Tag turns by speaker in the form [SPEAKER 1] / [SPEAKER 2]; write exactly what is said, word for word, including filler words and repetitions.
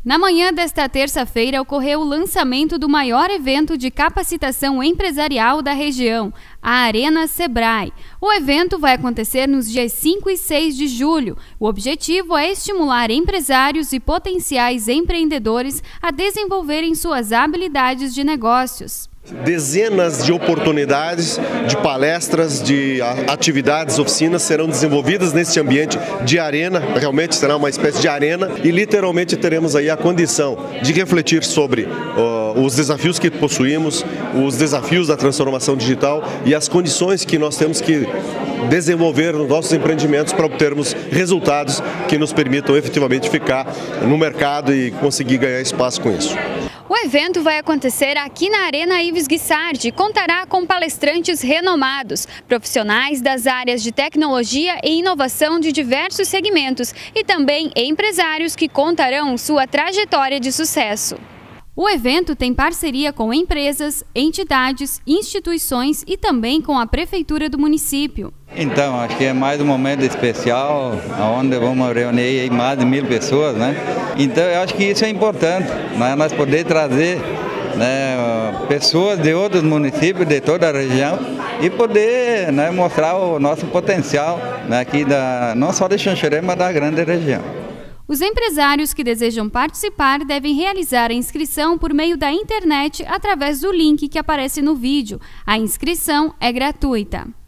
[SPEAKER 1] Na manhã desta terça-feira ocorreu o lançamento do maior evento de capacitação empresarial da região, a Arena Sebrae. O evento vai acontecer nos dias cinco e seis de julho. O objetivo é estimular empresários e potenciais empreendedores a desenvolverem suas habilidades de negócios.
[SPEAKER 2] Dezenas de oportunidades, de palestras, de atividades, oficinas serão desenvolvidas nesse ambiente de arena, realmente será uma espécie de arena e literalmente teremos aí a condição de refletir sobre uh, os desafios que possuímos, os desafios da transformação digital e as condições que nós temos que desenvolver nos nossos empreendimentos para obtermos resultados que nos permitam efetivamente ficar no mercado e conseguir ganhar espaço com isso.
[SPEAKER 1] O evento vai acontecer aqui na Arena Ives Guissardi e contará com palestrantes renomados, profissionais das áreas de tecnologia e inovação de diversos segmentos e também empresários que contarão sua trajetória de sucesso. O evento tem parceria com empresas, entidades, instituições e também com a Prefeitura do município.
[SPEAKER 3] Então, acho que é mais um momento especial, onde vamos reunir mais de mil pessoas, né? Então, eu acho que isso é importante, né? Nós poder trazer, né, pessoas de outros municípios, de toda a região, e poder, né, mostrar o nosso potencial, né, aqui da, não só de Xanxerê, mas da grande região.
[SPEAKER 1] Os empresários que desejam participar devem realizar a inscrição por meio da internet através do link que aparece no vídeo. A inscrição é gratuita.